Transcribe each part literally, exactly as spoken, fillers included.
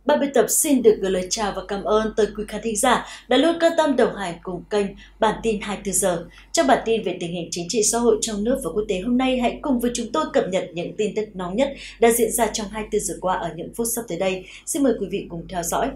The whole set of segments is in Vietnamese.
Ban biên tập xin được gửi lời chào và cảm ơn tới quý khán thính giả đã luôn quan tâm đồng hành cùng kênh Bản tin hai mươi tư giờ. Trong bản tin về tình hình chính trị xã hội trong nước và quốc tế hôm nay, hãy cùng với chúng tôi cập nhật những tin tức nóng nhất đã diễn ra trong hai mươi tư giờ qua ở những phút sắp tới đây. Xin mời quý vị cùng theo dõi.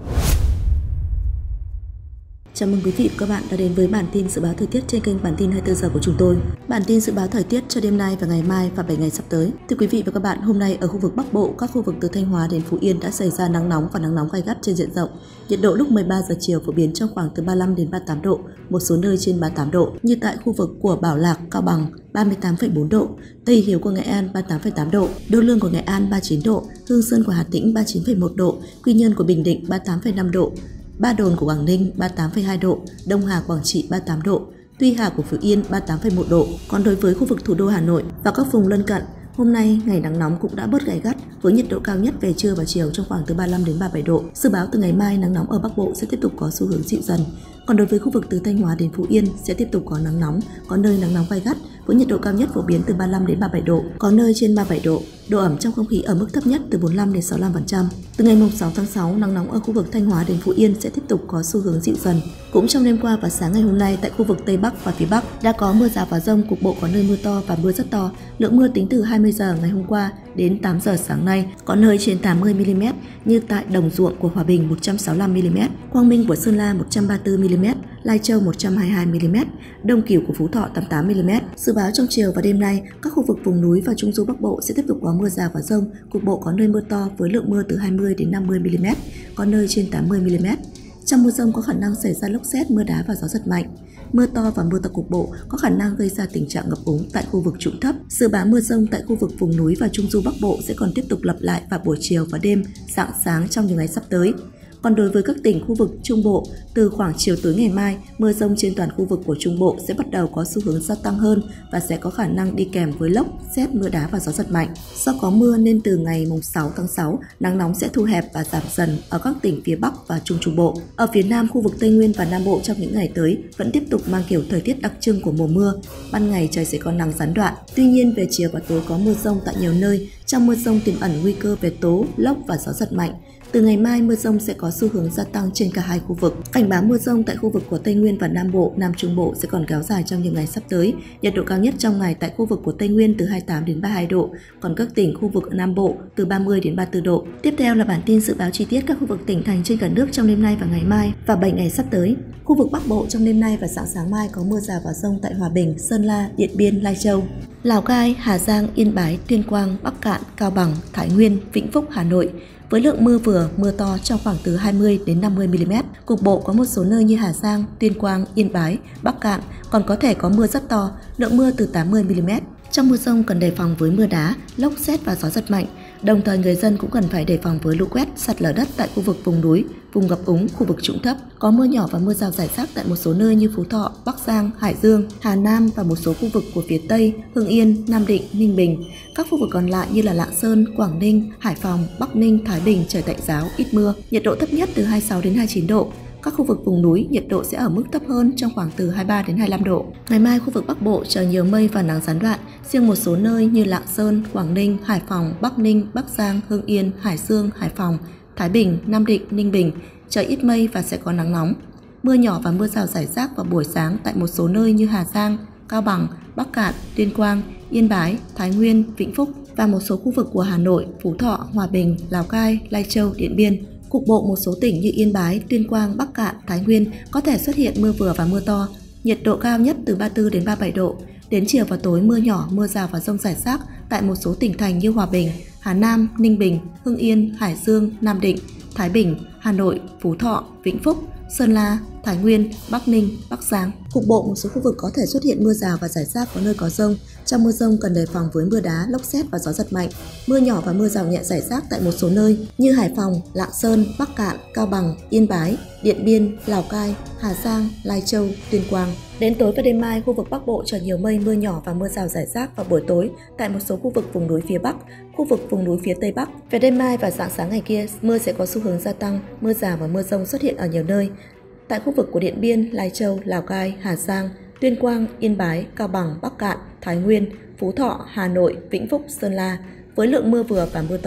Chào mừng quý vị và các bạn đã đến với bản tin dự báo thời tiết trên kênh Bản tin hai mươi tư giờ của chúng tôi. Bản tin dự báo thời tiết cho đêm nay và ngày mai và bảy ngày sắp tới. Thưa quý vị và các bạn, hôm nay ở khu vực Bắc Bộ, các khu vực từ Thanh Hóa đến Phú Yên đã xảy ra nắng nóng và nắng nóng gay gắt trên diện rộng. Nhiệt độ lúc mười ba giờ chiều phổ biến trong khoảng từ ba mươi lăm đến ba mươi tám độ, một số nơi trên ba mươi tám độ, như tại khu vực của Bảo Lạc, Cao Bằng ba mươi tám phẩy bốn độ, Tây Hiếu của Nghệ An ba mươi tám phẩy tám độ, Đô Lương của Nghệ An ba mươi chín độ, Hương Sơn của Hà Tĩnh ba mươi chín phẩy một độ, Quy Nhơn của Bình Định ba mươi tám phẩy năm độ, Ba Đồn của Quảng Ninh ba mươi tám phẩy hai độ, Đông Hà Quảng Trị ba mươi tám độ, Tuy Hà của Phú Yên ba mươi tám phẩy một độ. Còn đối với khu vực thủ đô Hà Nội và các vùng lân cận, hôm nay ngày nắng nóng cũng đã bớt gay gắt với nhiệt độ cao nhất về trưa và chiều trong khoảng từ ba mươi lăm đến ba mươi bảy độ. Dự báo từ ngày mai nắng nóng ở Bắc Bộ sẽ tiếp tục có xu hướng dịu dần. Còn đối với khu vực từ Thanh Hóa đến Phú Yên sẽ tiếp tục có nắng nóng, có nơi nắng nóng gay gắt với nhiệt độ cao nhất phổ biến từ ba mươi lăm đến ba mươi bảy độ, có nơi trên ba mươi bảy độ. Độ ẩm trong không khí ở mức thấp nhất từ bốn mươi lăm đến sáu mươi lăm phần trăm. Từ ngày sáu tháng sáu, nắng nóng ở khu vực Thanh Hóa đến Phú Yên sẽ tiếp tục có xu hướng dịu dần. Cũng trong đêm qua và sáng ngày hôm nay tại khu vực Tây Bắc và phía Bắc đã có mưa rào và dông, cục bộ có nơi mưa to và mưa rất to. Lượng mưa tính từ hai mươi giờ ngày hôm qua đến tám giờ sáng nay, có nơi trên tám mươi mi li mét như tại Đồng Ruộng của Hòa Bình một trăm sáu mươi lăm mi li mét, Quang Minh của Sơn La một trăm ba mươi tư mi li mét, Lai Châu một trăm hai mươi hai mi li mét, Đông Cửu của Phú Thọ tám mươi tám mi li mét. Dự báo trong chiều và đêm nay, các khu vực vùng núi và trung du Bắc Bộ sẽ tiếp tục có mưa rào và dông, cục bộ có nơi mưa to với lượng mưa từ hai mươi đến năm mươi mi li mét, có nơi trên tám mươi mi li mét. Trong mưa dông có khả năng xảy ra lốc sét, mưa đá và gió giật mạnh. Mưa to và mưa to cục bộ có khả năng gây ra tình trạng ngập úng tại khu vực trũng thấp. Dự báo mưa dông tại khu vực vùng núi và trung du Bắc Bộ sẽ còn tiếp tục lặp lại vào buổi chiều và đêm, rạng sáng trong những ngày sắp tới. Còn đối với các tỉnh khu vực Trung Bộ, từ khoảng chiều tối ngày mai, mưa dông trên toàn khu vực của Trung Bộ sẽ bắt đầu có xu hướng gia tăng hơn và sẽ có khả năng đi kèm với lốc, sét, mưa đá và gió giật mạnh. Do có mưa nên từ ngày sáu tháng sáu, nắng nóng sẽ thu hẹp và giảm dần ở các tỉnh phía Bắc và Trung Trung Bộ. Ở phía Nam, khu vực Tây Nguyên và Nam Bộ trong những ngày tới vẫn tiếp tục mang kiểu thời tiết đặc trưng của mùa mưa. Ban ngày trời sẽ có nắng gián đoạn, tuy nhiên về chiều và tối có mưa dông tại nhiều nơi. Trong mưa dông tiềm ẩn nguy cơ về tố, lốc và gió giật mạnh. Từ ngày mai, mưa dông sẽ có xu hướng gia tăng trên cả hai khu vực. Cảnh báo mưa dông tại khu vực của Tây Nguyên và Nam Bộ, Nam Trung Bộ sẽ còn kéo dài trong những ngày sắp tới. Nhiệt độ cao nhất trong ngày tại khu vực của Tây Nguyên từ hai mươi tám đến ba mươi hai độ, còn các tỉnh khu vực Nam Bộ từ ba mươi đến ba mươi tư độ. Tiếp theo là bản tin dự báo chi tiết các khu vực tỉnh thành trên cả nước trong đêm nay và ngày mai và bảy ngày sắp tới. Khu vực Bắc Bộ trong đêm nay và sáng sáng mai có mưa rào và dông tại Hòa Bình, Sơn La, Điện Biên, Lai Châu, Lào Cai, Hà Giang, Yên Bái, Tuyên Quang, Bắc Kạn, Cao Bằng, Thái Nguyên, Vĩnh Phúc, Hà Nội, với lượng mưa vừa, mưa to trong khoảng từ hai mươi đến năm mươi mi li mét. Cục bộ có một số nơi như Hà Giang, Tuyên Quang, Yên Bái, Bắc Kạn còn có thể có mưa rất to, lượng mưa từ tám mươi mi li mét. Trong mưa dông cần đề phòng với mưa đá, lốc sét và gió giật mạnh. Đồng thời người dân cũng cần phải đề phòng với lũ quét, sạt lở đất tại khu vực vùng núi, vùng ngập úng, khu vực trũng thấp. Có mưa nhỏ và mưa rào rải rác tại một số nơi như Phú Thọ, Bắc Giang, Hải Dương, Hà Nam và một số khu vực của phía Tây, Hưng Yên, Nam Định, Ninh Bình. Các khu vực còn lại như là Lạng Sơn, Quảng Ninh, Hải Phòng, Bắc Ninh, Thái Bình trời tạnh giáo, ít mưa. Nhiệt độ thấp nhất từ hai mươi sáu đến hai mươi chín độ. Các khu vực vùng núi nhiệt độ sẽ ở mức thấp hơn trong khoảng từ hai mươi ba đến hai mươi lăm độ. Ngày mai khu vực Bắc Bộ trời nhiều mây và nắng gián đoạn, riêng một số nơi như Lạng Sơn, Quảng Ninh, Hải Phòng, Bắc Ninh, Bắc Giang, Hưng Yên, Hải Dương, Hải Phòng, Thái Bình, Nam Định, Ninh Bình trời ít mây và sẽ có nắng nóng. Mưa nhỏ và mưa rào rải rác vào buổi sáng tại một số nơi như Hà Giang, Cao Bằng, Bắc Kạn, Tuyên Quang, Yên Bái, Thái Nguyên, Vĩnh Phúc và một số khu vực của Hà Nội, Phú Thọ, Hòa Bình, Lào Cai, Lai Châu, Điện Biên. Cục bộ một số tỉnh như Yên Bái, Tuyên Quang, Bắc Kạn, Thái Nguyên có thể xuất hiện mưa vừa và mưa to, nhiệt độ cao nhất từ ba mươi tư đến ba mươi bảy độ. Đến chiều và tối mưa nhỏ, mưa rào và dông rải rác tại một số tỉnh thành như Hòa Bình, Hà Nam, Ninh Bình, Hưng Yên, Hải Dương, Nam Định, Thái Bình, Hà Nội, Phú Thọ, Vĩnh Phúc, Sơn La, Thái Nguyên, Bắc Ninh, Bắc Giang. Cục bộ một số khu vực có thể xuất hiện mưa rào và rải rác, có nơi có dông. Trong mưa dông cần đề phòng với mưa đá, lốc sét và gió giật mạnh. Mưa nhỏ và mưa rào nhẹ rải rác tại một số nơi như Hải Phòng, Lạng Sơn, Bắc Kạn, Cao Bằng, Yên Bái, Điện Biên, Lào Cai, Hà Giang, Lai Châu, Tuyên Quang. Đến tối và đêm mai, khu vực Bắc Bộ trời nhiều mây, mưa nhỏ và mưa rào rải rác vào buổi tối tại một số khu vực vùng núi phía Bắc, khu vực vùng núi phía Tây Bắc. Về đêm mai và sáng sáng ngày kia, mưa sẽ có xu hướng gia tăng, mưa rào và mưa dông xuất hiện ở nhiều nơi. Tại khu vực của Điện Biên, Lai Châu, Lào Cai, Hà Giang, Tuyên Quang, Yên Bái, Cao Bằng, Bắc Kạn, Thái Nguyên, Phú Thọ, Hà Nội, Vĩnh Phúc, Sơn La với lượng mưa vừa và mưa to.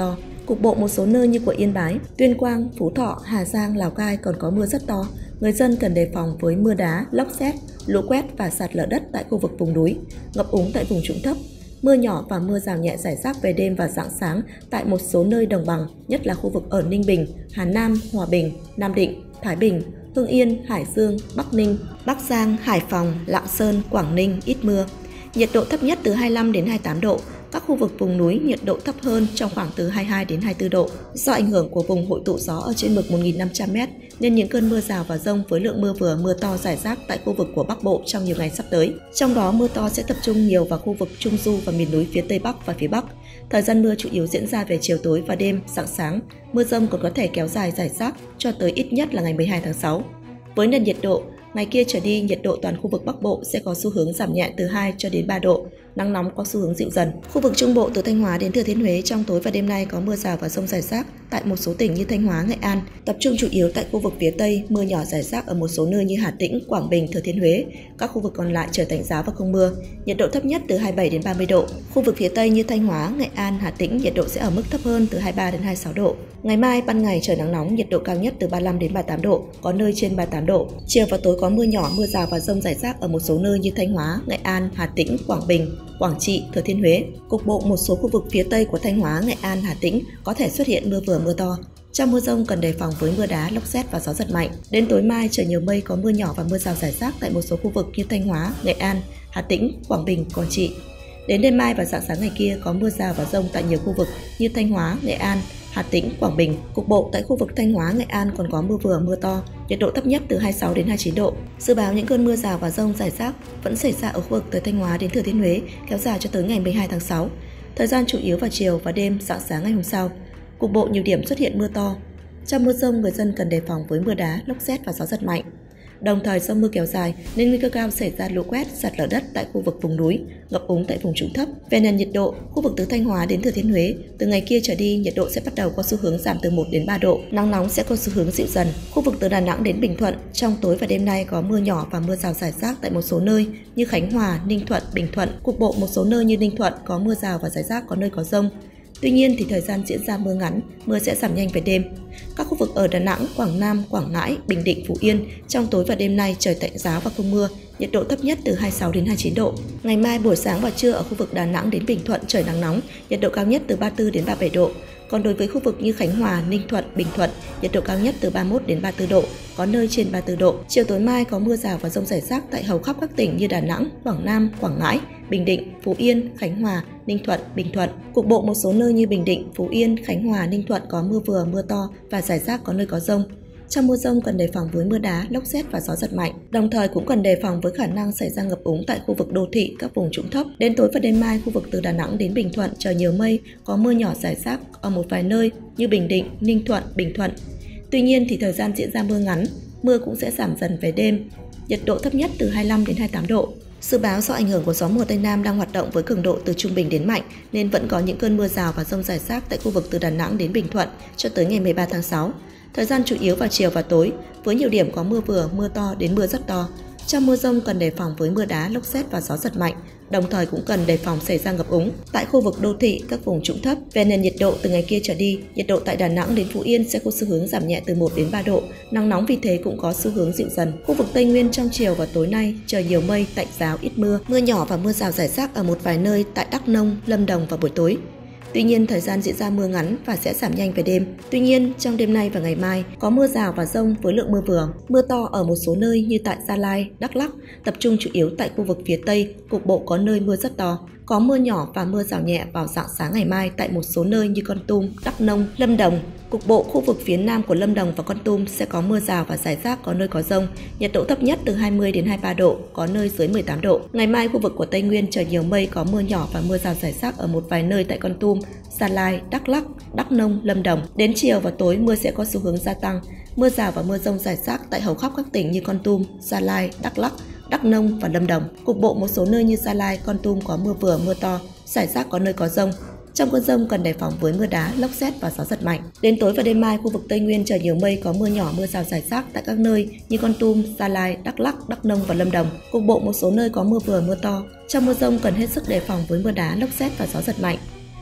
Cục bộ một số nơi như của Yên Bái, Tuyên Quang, Phú Thọ, Hà Giang, Lào Cai còn có mưa rất to. Người dân cần đề phòng với mưa đá, lốc sét, lũ quét và sạt lở đất tại khu vực vùng núi, ngập úng tại vùng trũng thấp. Mưa nhỏ và mưa rào nhẹ rải rác về đêm và rạng sáng tại một số nơi đồng bằng, nhất là khu vực ở Ninh Bình, Hà Nam, Hòa Bình, Nam Định, Thái Bình, Hưng Yên, Hải Dương, Bắc Ninh, Bắc Giang, Hải Phòng, Lạng Sơn, Quảng Ninh ít mưa. Nhiệt độ thấp nhất từ hai mươi lăm đến hai mươi tám độ. Các khu vực vùng núi nhiệt độ thấp hơn trong khoảng từ hai mươi hai đến hai mươi tư độ. Do ảnh hưởng của vùng hội tụ gió ở trên mực một nghìn năm trăm mét nên những cơn mưa rào và dông với lượng mưa vừa mưa to rải rác tại khu vực của Bắc Bộ trong nhiều ngày sắp tới. Trong đó mưa to sẽ tập trung nhiều vào khu vực Trung Du và miền núi phía Tây Bắc và phía Bắc. Thời gian mưa chủ yếu diễn ra về chiều tối và đêm, rạng sáng. Mưa dông còn có thể kéo dài rải rác cho tới ít nhất là ngày mười hai tháng sáu. Với nền nhiệt độ, ngày kia trở đi, nhiệt độ toàn khu vực Bắc Bộ sẽ có xu hướng giảm nhẹ từ hai cho đến ba độ, nắng nóng có xu hướng dịu dần. Khu vực Trung Bộ từ Thanh Hóa đến Thừa Thiên Huế trong tối và đêm nay có mưa rào và dông rải rác tại một số tỉnh như Thanh Hóa, Nghệ An, tập trung chủ yếu tại khu vực phía Tây, mưa nhỏ rải rác ở một số nơi như Hà Tĩnh, Quảng Bình, Thừa Thiên Huế. Các khu vực còn lại trời tạnh giáo và không mưa. Nhiệt độ thấp nhất từ hai mươi bảy đến ba mươi độ. Khu vực phía Tây như Thanh Hóa, Nghệ An, Hà Tĩnh nhiệt độ sẽ ở mức thấp hơn từ hai mươi ba đến hai mươi sáu độ. Ngày mai ban ngày trời nắng nóng, nhiệt độ cao nhất từ ba mươi lăm đến ba mươi tám độ, có nơi trên ba mươi tám độ. Chiều và tối có mưa nhỏ, mưa rào và dông rải rác ở một số nơi như Thanh Hóa, Nghệ An, Hà Tĩnh, Quảng Bình, Quảng Trị, Thừa Thiên Huế. Cục bộ một số khu vực phía Tây của Thanh Hóa, Nghệ An, Hà Tĩnh có thể xuất hiện mưa vừa mưa to. Trong mưa dông cần đề phòng với mưa đá, lốc sét và gió giật mạnh. Đến tối mai trời nhiều mây, có mưa nhỏ và mưa rào rải rác tại một số khu vực như Thanh Hóa, Nghệ An, Hà Tĩnh, Quảng Bình, Quảng Trị. Đến đêm mai và rạng sáng ngày kia có mưa rào và dông tại nhiều khu vực như Thanh Hóa, Nghệ An, Hà Tĩnh, Quảng Bình. Cục bộ tại khu vực Thanh Hóa, Nghệ An còn có mưa vừa mưa to, nhiệt độ thấp nhất từ hai mươi sáu đến hai mươi chín độ. Dự báo những cơn mưa rào và dông rải rác vẫn xảy ra ở khu vực từ Thanh Hóa đến Thừa Thiên Huế kéo dài cho tới ngày mười hai tháng sáu. Thời gian chủ yếu vào chiều và đêm, rạng sáng ngày hôm sau. Cục bộ nhiều điểm xuất hiện mưa to. Trong mưa dông người dân cần đề phòng với mưa đá, lốc sét và gió giật mạnh. Đồng thời do mưa kéo dài nên nguy cơ cao xảy ra lũ quét, sạt lở đất tại khu vực vùng núi, ngập úng tại vùng trũng thấp. Về nền nhiệt độ, khu vực từ Thanh Hóa đến Thừa Thiên Huế, từ ngày kia trở đi nhiệt độ sẽ bắt đầu có xu hướng giảm từ một đến ba độ, nắng nóng sẽ có xu hướng dịu dần. Khu vực từ Đà Nẵng đến Bình Thuận, trong tối và đêm nay có mưa nhỏ và mưa rào rải rác tại một số nơi như Khánh Hòa, Ninh Thuận, Bình Thuận. Cục bộ một số nơi như Ninh Thuận có mưa rào và rải rác, có nơi có dông. Tuy nhiên thì thời gian diễn ra mưa ngắn, mưa sẽ giảm nhanh về đêm. Các khu vực ở Đà Nẵng, Quảng Nam, Quảng Ngãi, Bình Định, Phú Yên trong tối và đêm nay trời tạnh giáo và không mưa, nhiệt độ thấp nhất từ hai mươi sáu đến hai mươi chín độ. Ngày mai buổi sáng và trưa ở khu vực Đà Nẵng đến Bình Thuận trời nắng nóng, nhiệt độ cao nhất từ ba mươi tư đến ba mươi bảy độ. Còn đối với khu vực như Khánh Hòa, Ninh Thuận, Bình Thuận, nhiệt độ cao nhất từ ba mươi mốt đến ba mươi tư độ, có nơi trên ba mươi tư độ. Chiều tối mai có mưa rào và dông rải rác tại hầu khắp các tỉnh như Đà Nẵng, Quảng Nam, Quảng Ngãi, Bình Định, Phú Yên, Khánh Hòa, Ninh Thuận, Bình Thuận. Cục bộ một số nơi như Bình Định, Phú Yên, Khánh Hòa, Ninh Thuận có mưa vừa, mưa to và rải rác có nơi có dông. Trong mưa dông cần đề phòng với mưa đá, lốc sét và gió giật mạnh. Đồng thời cũng cần đề phòng với khả năng xảy ra ngập úng tại khu vực đô thị, các vùng trũng thấp. Đến tối và đêm mai, khu vực từ Đà Nẵng đến Bình Thuận trời nhiều mây, có mưa nhỏ rải rác ở một vài nơi như Bình Định, Ninh Thuận, Bình Thuận. Tuy nhiên thì thời gian diễn ra mưa ngắn, mưa cũng sẽ giảm dần về đêm. Nhiệt độ thấp nhất từ hai mươi lăm đến hai mươi tám độ. Dự báo do ảnh hưởng của gió mùa Tây Nam đang hoạt động với cường độ từ trung bình đến mạnh nên vẫn có những cơn mưa rào và dông rải rác tại khu vực từ Đà Nẵng đến Bình Thuận cho tới ngày mười ba tháng sáu. Thời gian chủ yếu vào chiều và tối, với nhiều điểm có mưa vừa, mưa to đến mưa rất to. Trong mưa dông cần đề phòng với mưa đá, lốc sét và gió giật mạnh, đồng thời cũng cần đề phòng xảy ra ngập úng tại khu vực đô thị, các vùng trũng thấp. Về nền nhiệt độ từ ngày kia trở đi, nhiệt độ tại Đà Nẵng đến Phú Yên sẽ có xu hướng giảm nhẹ từ một đến ba độ, nắng nóng vì thế cũng có xu hướng dịu dần. Khu vực Tây Nguyên trong chiều và tối nay trời nhiều mây, tạnh giáo, ít mưa, mưa nhỏ và mưa rào rải rác ở một vài nơi tại Đắk Nông, Lâm Đồng vào buổi tối. Tuy nhiên, thời gian diễn ra mưa ngắn và sẽ giảm nhanh về đêm. Tuy nhiên, trong đêm nay và ngày mai có mưa rào và dông với lượng mưa vừa, mưa to ở một số nơi như tại Gia Lai, Đắk Lắk, tập trung chủ yếu tại khu vực phía Tây, cục bộ có nơi mưa rất to. Có mưa nhỏ và mưa rào nhẹ vào rạng sáng ngày mai tại một số nơi như Kon Tum, Đắk Nông, Lâm Đồng. Cục bộ khu vực phía Nam của Lâm Đồng và Kon Tum sẽ có mưa rào và rải rác, có nơi có dông. Nhiệt độ thấp nhất từ hai mươi đến hai mươi ba độ, có nơi dưới mười tám độ. Ngày mai khu vực của Tây Nguyên trời nhiều mây, có mưa nhỏ và mưa rào rải rác ở một vài nơi tại Kon Tum, Gia Lai, Đắk Lắk, Đắk Nông, Lâm Đồng. Đến chiều và tối mưa sẽ có xu hướng gia tăng. Mưa rào và mưa dông rải rác tại hầu khắp các tỉnh như Kon Tum, Gia Lai, Đắk Lắk, Đắk Nông và Lâm Đồng. Cục bộ một số nơi như Gia Lai, Kon Tum có mưa vừa, mưa to, rải rác có nơi có dông. Trong cơn dông cần đề phòng với mưa đá, lốc sét và gió giật mạnh. Đến tối và đêm mai, khu vực Tây Nguyên trời nhiều mây, có mưa nhỏ, mưa rào rải rác tại các nơi như Kon Tum, Gia Lai, Đắk Lắk, Đắk Nông và Lâm Đồng. Cục bộ một số nơi có mưa vừa, mưa to. Trong mưa dông cần hết sức đề phòng với mưa đá, lốc sét và gió giật mạnh.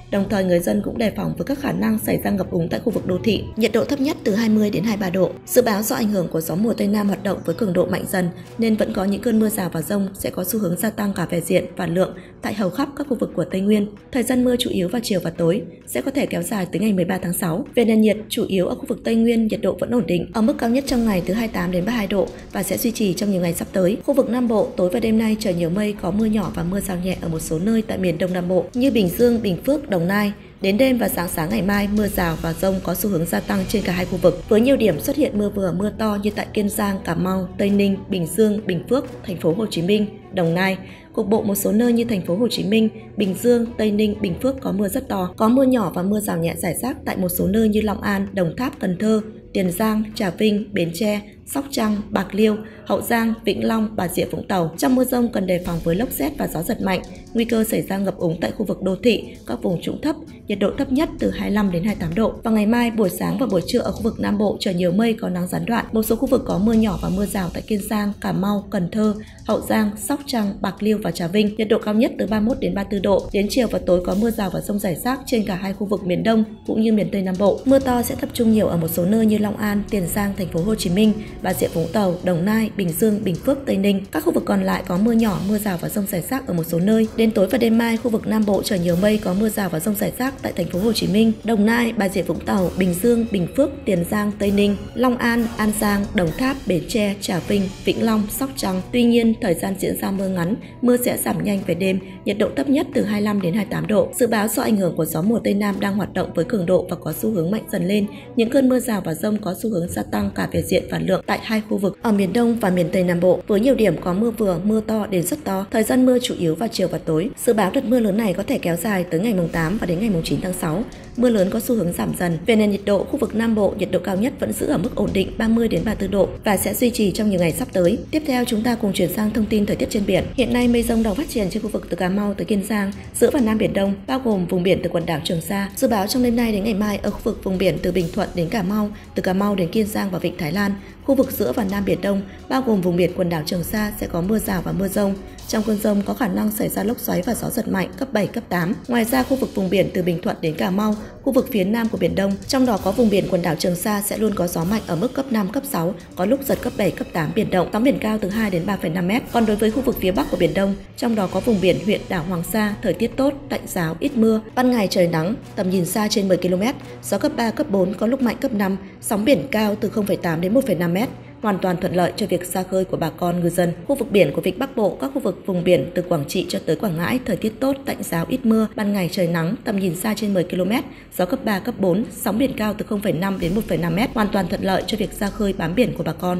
Đồng thời người dân cũng đề phòng với các khả năng xảy ra ngập úng tại khu vực đô thị. Nhiệt độ thấp nhất từ hai mươi đến hai mươi ba độ. Dự báo do ảnh hưởng của gió mùa Tây Nam hoạt động với cường độ mạnh dần nên vẫn có những cơn mưa rào và dông sẽ có xu hướng gia tăng cả về diện và lượng tại hầu khắp các khu vực của Tây Nguyên. Thời gian mưa chủ yếu vào chiều và tối sẽ có thể kéo dài tới ngày mười ba tháng sáu. Về nền nhiệt, chủ yếu ở khu vực Tây Nguyên nhiệt độ vẫn ổn định ở mức cao nhất trong ngày từ hai mươi tám đến ba mươi hai độ và sẽ duy trì trong nhiều ngày sắp tới. Khu vực Nam Bộ, tối và đêm nay trời nhiều mây, có mưa nhỏ và mưa rào nhẹ ở một số nơi tại miền Đông Nam Bộ như Bình Dương, Bình Phước, Đồng Nai. Đến đêm và sáng sáng ngày mai, mưa rào và dông có xu hướng gia tăng trên cả hai khu vực, với nhiều điểm xuất hiện mưa vừa mưa to như tại Kiên Giang, Cà Mau, Tây Ninh, Bình Dương, Bình Phước, thành phố Hồ Chí Minh, Đồng Nai. Cục bộ một số nơi như thành phố Hồ Chí Minh, Bình Dương, Tây Ninh, Bình Phước có mưa rất to, có mưa nhỏ và mưa rào nhẹ rải rác tại một số nơi như Long An, Đồng Tháp, Cần Thơ, Tiền Giang, Trà Vinh, Bến Tre, Sóc Trăng, Bạc Liêu, Hậu Giang, Vĩnh Long, Bà Rịa Vũng Tàu. Trong mưa dông cần đề phòng với lốc sét và gió giật mạnh, nguy cơ xảy ra ngập úng tại khu vực đô thị, các vùng trũng thấp, nhiệt độ thấp nhất từ hai mươi lăm đến hai mươi tám độ. Vào ngày mai, buổi sáng và buổi trưa ở khu vực Nam Bộ trời nhiều mây, có nắng gián đoạn, một số khu vực có mưa nhỏ và mưa rào tại Kiên Giang, Cà Mau, Cần Thơ, Hậu Giang, Sóc Trăng, Bạc Liêu và Trà Vinh. Nhiệt độ cao nhất từ ba mươi mốt đến ba mươi tư độ. Đến chiều và tối có mưa rào và dông rải rác trên cả hai khu vực miền Đông cũng như miền Tây Nam Bộ. Mưa to sẽ tập trung nhiều ở một số nơi như Long An, Tiền Giang, thành phố Hồ Chí Minh, Bà Rịa Vũng Tàu, Đồng Nai, Bình Dương, Bình Phước, Tây Ninh. Các khu vực còn lại có mưa nhỏ, mưa rào và dông rải rác ở một số nơi. Đến tối và đêm mai, khu vực Nam Bộ trời nhiều mây, có mưa rào và dông rải rác tại thành phố Hồ Chí Minh, Đồng Nai, Bà Rịa Vũng Tàu, Bình Dương, Bình Phước, Tiền Giang, Tây Ninh, Long An, An Giang, Đồng Tháp, Bến Tre, Trà Vinh, Vĩnh Long, Sóc Trăng. Tuy nhiên, thời gian diễn ra mưa ngắn, mưa sẽ giảm nhanh về đêm, nhiệt độ thấp nhất từ hai mươi lăm đến hai mươi tám độ. Dự báo do ảnh hưởng của gió mùa Tây Nam đang hoạt động với cường độ và có xu hướng mạnh dần lên, những cơn mưa rào và dông có xu hướng gia tăng cả về diện và lượng tại hai khu vực ở miền Đông và miền Tây Nam Bộ, với nhiều điểm có mưa vừa, mưa to đến rất to. Thời gian mưa chủ yếu vào chiều và tối. Dự báo đợt mưa lớn này có thể kéo dài tới ngày mùng tám và đến ngày mùng chín tháng sáu. Mưa lớn có xu hướng giảm dần. Về nền nhiệt độ, khu vực Nam Bộ nhiệt độ cao nhất vẫn giữ ở mức ổn định ba mươi đến ba mươi tư độ và sẽ duy trì trong nhiều ngày sắp tới. Tiếp theo chúng ta cùng chuyển sang thông tin thời tiết trên biển. Hiện nay mây rông đang phát triển trên khu vực từ Cà Mau tới Kiên Giang, giữa và Nam Biển Đông, bao gồm vùng biển từ quần đảo Trường Sa. Dự báo trong đêm nay đến ngày mai ở khu vực vùng biển từ Bình Thuận đến Cà Mau, từ Cà Mau đến Kiên Giang và Vịnh Thái Lan, khu vực giữa và Nam Biển Đông, bao gồm vùng biển quần đảo Trường Sa sẽ có mưa rào và mưa dông. Trong cơn dông có khả năng xảy ra lốc xoáy và gió giật mạnh cấp bảy, cấp tám. Ngoài ra, khu vực vùng biển từ Bình Thuận đến Cà Mau, khu vực phía Nam của Biển Đông, trong đó có vùng biển quần đảo Trường Sa sẽ luôn có gió mạnh ở mức cấp năm, cấp sáu, có lúc giật cấp bảy, cấp tám biển động, sóng biển cao từ hai đến ba phẩy năm mét. Còn đối với khu vực phía Bắc của Biển Đông, trong đó có vùng biển huyện đảo Hoàng Sa, thời tiết tốt, tạnh giáo, ít mưa, ban ngày trời nắng, tầm nhìn xa trên mười ki lô mét, gió cấp ba, cấp bốn, có lúc mạnh cấp năm, sóng biển cao từ không phẩy tám đến một phẩy năm mét. Hoàn toàn thuận lợi cho việc ra khơi của bà con ngư dân. Khu vực biển của Vịnh Bắc Bộ, các khu vực vùng biển từ Quảng Trị cho tới Quảng Ngãi, thời tiết tốt, tạnh giáo, ít mưa, ban ngày trời nắng, tầm nhìn xa trên mười ki lô mét, gió cấp ba, cấp bốn, sóng biển cao từ không phẩy năm đến một phẩy năm mét. Hoàn toàn thuận lợi cho việc ra khơi bám biển của bà con.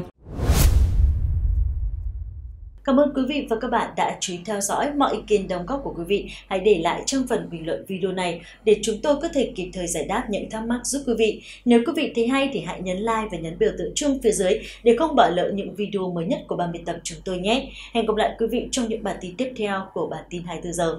Cảm ơn quý vị và các bạn đã chú ý theo dõi. Mọi ý kiến đóng góp của quý vị hãy để lại trong phần bình luận video này để chúng tôi có thể kịp thời giải đáp những thắc mắc giúp quý vị. Nếu quý vị thấy hay thì hãy nhấn like và nhấn biểu tượng chuông phía dưới để không bỏ lỡ những video mới nhất của ban biên tập chúng tôi nhé. Hẹn gặp lại quý vị trong những bản tin tiếp theo của bản tin hai mươi tư giờ.